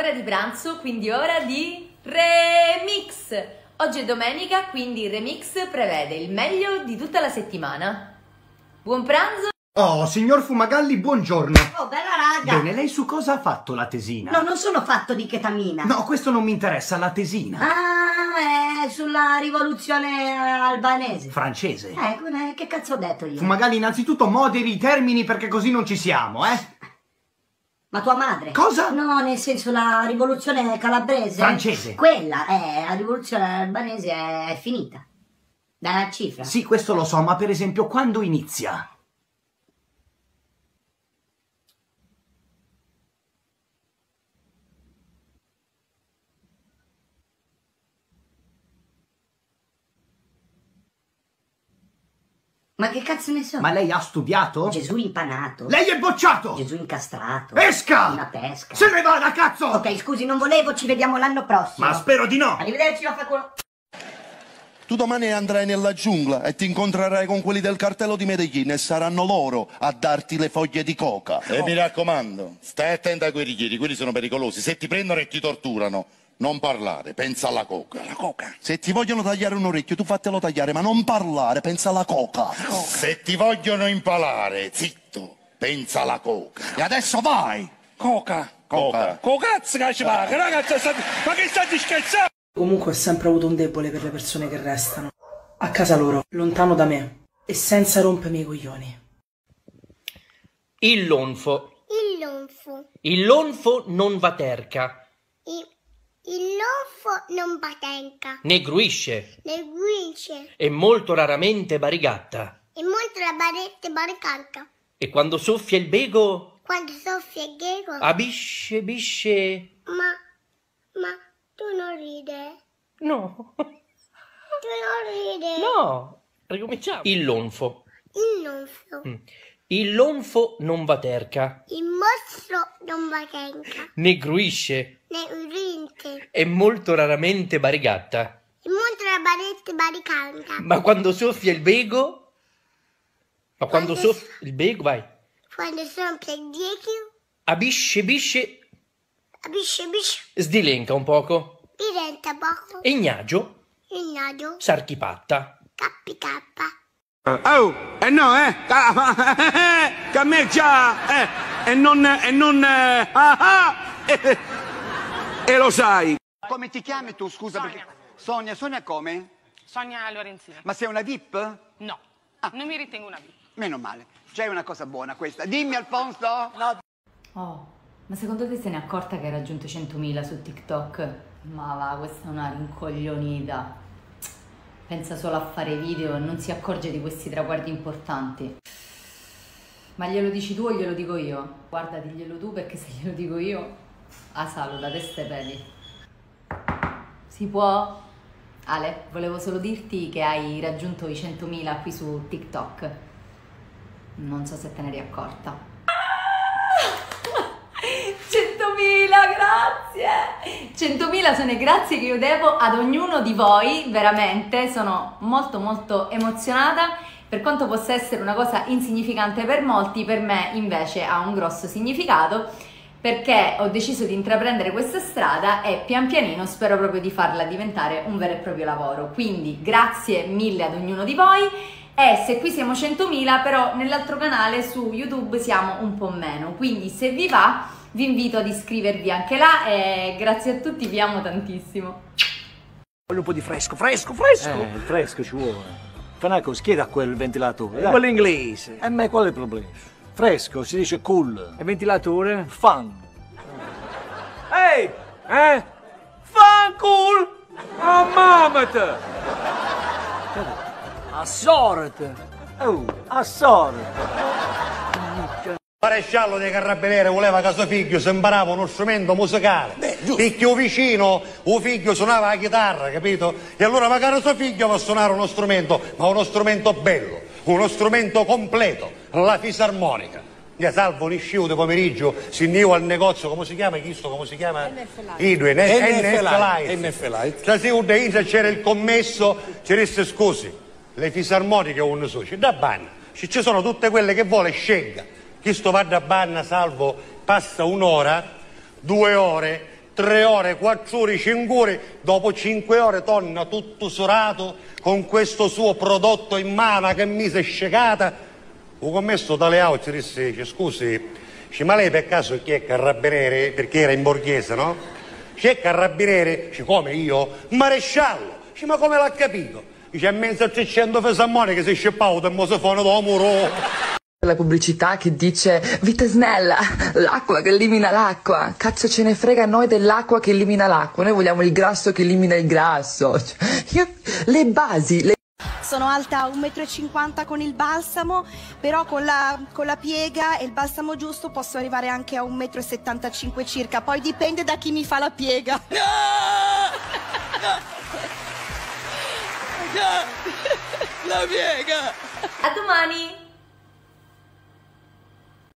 ora di pranzo, quindi ora di remix. Oggi è domenica, quindi il remix prevede il meglio di tutta la settimana. Buon pranzo! Oh, signor Fumagalli, buongiorno. Oh, bella raga. Bene, lei su cosa ha fatto la tesina? No, non sono fatto di chetamina. No, questo non mi interessa, la tesina. Ah, è sulla rivoluzione albanese. Francese. Che cazzo ho detto io? Fumagalli, innanzitutto moderi i termini perché così non ci siamo, Ma tua madre? Cosa? No, nel senso la rivoluzione calabrese. Francese. Quella, la rivoluzione albanese è finita. Dalla cifra. Sì, questo lo so, ma per esempio quando inizia? Ma che cazzo ne so? Ma lei ha studiato? Gesù impanato. Lei è bocciato! Gesù incastrato. Esca! Una pesca. Se ne vada, cazzo! Ok, scusi, non volevo, ci vediamo l'anno prossimo. Ma spero di no! Arrivederci, vaffanculo. Tu domani andrai nella giungla e ti incontrerai con quelli del cartello di Medellin e saranno loro a darti le foglie di coca. E mi raccomando, stai attento a quei richiedi, quelli sono pericolosi. Se ti prendono e ti torturano, non parlare, pensa alla coca. La coca. Se ti vogliono tagliare un orecchio, tu fatelo tagliare, ma non parlare, pensa alla coca. Se ti vogliono impalare, zitto, pensa alla coca. E adesso vai! Coca. Coca. Cocazzo che ci paga, ragazzi, ma che stai scherzando? Comunque ho sempre avuto un debole per le persone che restano. A casa loro, lontano da me, e senza rompermi i coglioni. Il lonfo. Il lonfo. Il lonfo non va terca. Il lonfo non batenca. Né gruisce. Ne guince. E molto raramente barigatta. E molto la baretta baricanta. E quando soffia il bego, Quando soffia il ghego. abisce, bisce. Ma tu non ride. No, Tu non ride. no. Ricominciamo. Il lonfo. Il lonfo. Il lonfo non va terca. Il mostro non batenca. Né gruisce. Ne urinte. E molto raramente barigatta. E molto la baretta baricanta. Ma quando soffia il bego, Quando soffia il bego, vai. Quando soffia il ghego. Abisce, bisce, Bisce. sdilenca un poco. Diventa poco. E ignagio, Il naso. s'archipatta. Cappi cappa. Oh, no, che a me già, e non, e lo sai. Come ti chiami tu, scusa? Sonia. Perché... Sonia come? Sonia Lorenzina. Ma sei una VIP? No, non mi ritengo una VIP. Meno male, già è una cosa buona questa. Dimmi, Alfonso! No. Oh, ma secondo te se n'è accorta che hai raggiunto 100.000 su TikTok? Ma va, questa è una rincoglionita. Pensa solo a fare video e non si accorge di questi traguardi importanti. Ma glielo dici tu o glielo dico io? Guarda, diglielo tu, perché se glielo dico io, asalo da testa e piedi. Si può? Ale, volevo solo dirti che hai raggiunto i 100.000 qui su TikTok. Non so se te ne eri accorta. 100.000, grazie! 100.000 sono i grazie che io devo ad ognuno di voi, veramente, sono molto emozionata. Per quanto possa essere una cosa insignificante per molti, per me invece ha un grosso significato, perché ho deciso di intraprendere questa strada e pian pianino spero proprio di farla diventare un vero e proprio lavoro. Quindi grazie mille ad ognuno di voi. E se qui siamo 100.000, però nell'altro canale su YouTube siamo un po' meno, quindi se vi va vi invito ad iscrivervi anche là e grazie a tutti, vi amo tantissimo. Voglio un po' di fresco. Il fresco ci vuole. Fai una cosa, chiedi a quel ventilatore. Quello inglese. E me qual è il problema? Fresco si dice cool. E ventilatore? Fun. Ehi! Fan cool! Ah, mamma! Assorte! Oh, assorti. Maresciallo dei Carabinieri voleva che suo figlio si imparava uno strumento musicale. Perché un vicino, un figlio suonava la chitarra, capito? E allora magari suo figlio va a suonare uno strumento, ma uno strumento bello, uno strumento completo, la fisarmonica. Io salvo un isciu di pomeriggio, si andivo al negozio, come si chiama? Questo come si chiama? NF Light. Stasera c'era il commesso, ci disse scusi, le fisarmoniche o un so, ci da banna. Ci sono tutte quelle che vuole, scelga. Chi sto va da banna, salvo, passa un'ora, 2 ore, 3 ore, 4 ore, 5 ore, dopo 5 ore torna tutto surato con questo suo prodotto in mano che mi si è scecata. Ho commesso dalle auto e disse, scusi, ma lei per caso chi è carabiniere? Perché era in borghese, no? C'è carabiniere? Come io? Maresciallo. Ma come l'ha capito? Dice, a mezzo a 300 fesamone che si scippava da mosofone da muro. La pubblicità che dice vita snella, l'acqua che elimina l'acqua, cazzo ce ne frega a noi dell'acqua che elimina l'acqua, noi vogliamo il grasso che elimina il grasso. Le basi. Sono alta 1,50 m con il balsamo, però con la piega e il balsamo giusto posso arrivare anche a 1,75 m circa, poi dipende da chi mi fa la piega. La piega! A domani!